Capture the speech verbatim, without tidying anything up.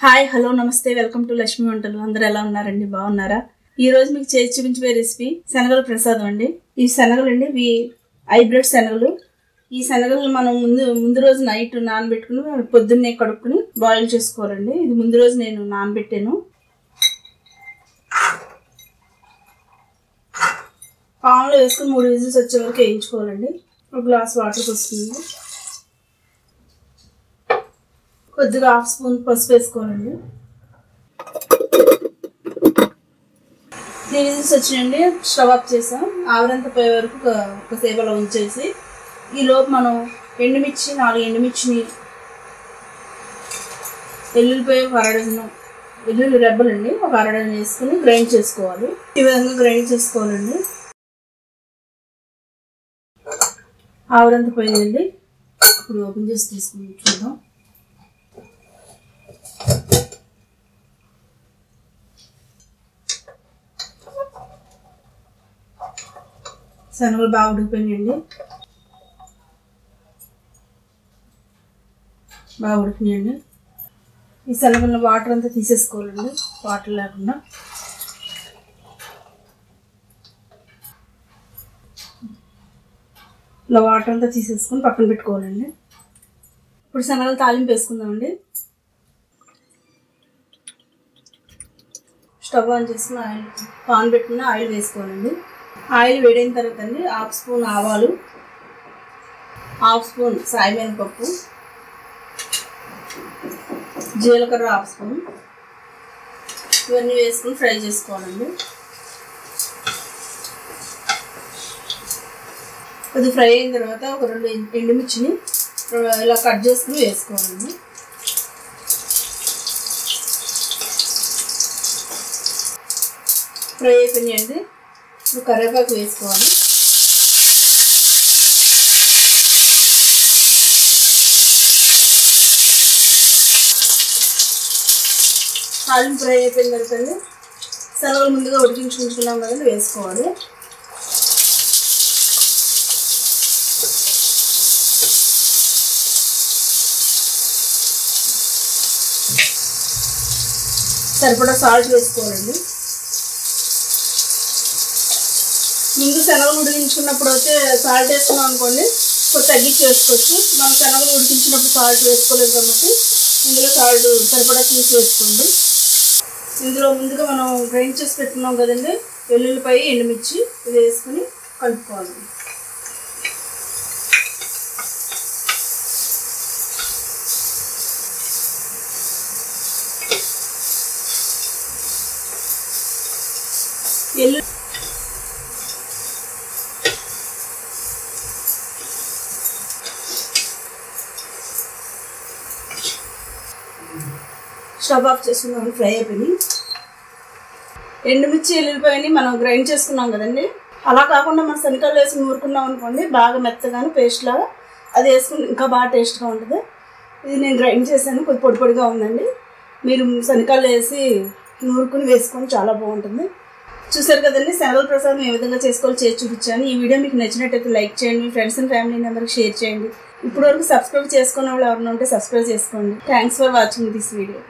Hi hello నమస్తే welcome to Lakshmi వంటలు. అందరూ ఎలా ఉన్నారండి? బాగున్నారా? ఈ రోజు మీకు చేసి చూపించే రెసిపీ శనగల ప్రసాదం అండి. ఈ శనగలు అండి ఇవి హైబ్రిడ్ శనగలు. ఈ శనగలు మనం ముందు ముందు రోజు నైట్ నానబెట్టుకుని పొద్దున్నే కడుక్కుని బాయిల్ చేసుకోవాలండి. ఇది ముందు రోజు నేను నానబెట్టాను. పాన్లో వేసుకుని మూడు విజిల్స్ వచ్చే వరకు వేయించుకోవాలండి. ఒక గ్లాస్ వాటర్ వస్తుంది. కొద్దిగా హాఫ్ స్పూన్ పసుపు వేసుకోవాలండి. త్రీ విజిల్స్ వచ్చినాయండి. స్టవ్ ఆఫ్ చేసాం. ఆవిరంతా పోయే వరకు ఒక సేపలో ఉంచేసి ఈ లోపు మనం ఎండుమిర్చి నాలుగు ఎండుమిర్చిని వెల్లుల్లిపాయ ఒక అరడజను వెల్లుల్లి రెబ్బలండి ఒక అరడజను వేసుకుని గ్రైండ్ చేసుకోవాలి. ఈ విధంగా గ్రైండ్ చేసుకోవాలండి. ఆవిరంతా పోయిందండి. ఇప్పుడు ఓపెన్ చేసి తీసుకుని చూద్దాం. శనగలు బాగా ఉడికిపోయినాయండి. బాగా ఉడికినాయండి. ఈ శనగల వాటర్ అంతా తీసేసుకోవాలండి. వాటర్ లేకుండా ఇలా వాటర్ అంతా తీసేసుకొని పక్కన పెట్టుకోవాలండి. ఇప్పుడు శనగలు తాలింపు వేసుకుందామండి. స్టవ్ ఆన్ చేసుకుని ఆయిల్ పాన్ పెట్టుకుని ఆయిల్ వేసుకోవాలండి. ఆయిల్ వేడైన తర్వాత అండి హాఫ్ స్పూన్ ఆవాలు, హాఫ్ స్పూన్ సాయిమినపప్పు, జీలకర్ర హాఫ్ స్పూన్ ఇవన్నీ వేసుకుని ఫ్రై చేసుకోవాలండి. అది ఫ్రై అయిన తర్వాత ఒక రెండు ఎండుమిర్చిని ఇలా కట్ చేసుకుని వేసుకోవాలండి. ఫ్రై అయిపోయినాయండి. ఇప్పుడు కరివేపాకు వేసుకోవాలి. తాలింపు ఫ్రై అయిపోయిన తర్వాత శనగలు ముందుగా ఉడికించుకుంటున్నాం కదండి వేసుకోవాలి. సరిపడా సాల్ట్ వేసుకోవాలండి. ముందు శనగలు ఉడికించుకున్నప్పుడు అయితే సాల్ట్ వేసుకున్నాం అనుకోండి కొంచెం తగ్గించి వేసుకోవచ్చు. మనం శనగలు ఉడికించినప్పుడు సాల్ట్ వేసుకోలేదు కాబట్టి ఇందులో సాల్ట్ సరిపడా తీసి వేసుకోండి. ఇందులో ముందుగా మనం గ్రైండ్ చేసి పెట్టుకున్నాం కదండి వెల్లుల్లిపాయ ఎండుమిర్చి ఇది వేసుకొని కలుపుకోవాలి. ఎల్లు స్టవ్ ఆఫ్ చేసుకున్నాం. ఫ్రై అయిపోయి ఎండుమిర్చి ఎల్లుల్లిపాయని మనం గ్రైండ్ చేసుకున్నాం కదండి. అలా కాకుండా మనం శనగలు వేసి నూరుకున్నాం అనుకోండి బాగా మెత్తగాను పేస్ట్ లాగా అది వేసుకుని ఇంకా బాగా టేస్ట్గా ఉంటుంది. ఇది నేను గ్రైండ్ చేశాను. కొద్ది పొడి పొడిగా ఉందండి. మీరు శనగలు వేసి నూరుకుని వేసుకొని చాలా బాగుంటుంది. చూసారు కదండి శనగల ప్రసాదం ఏ విధంగా చేసుకోవాలో చేసి చూపించాను. ఈ వీడియో మీకు నచ్చినట్టయితే లైక్ చేయండి. మీ ఫ్రెండ్స్ అండ్ ఫ్యామిలీ మెంబర్కి షేర్ చేయండి. ఇప్పటివరకు సబ్స్క్రైబ్ చేసుకునే వాళ్ళు ఎవరైనా ఉంటే సబ్స్క్రైబ్ చేసుకోండి. Thanks for watching this video.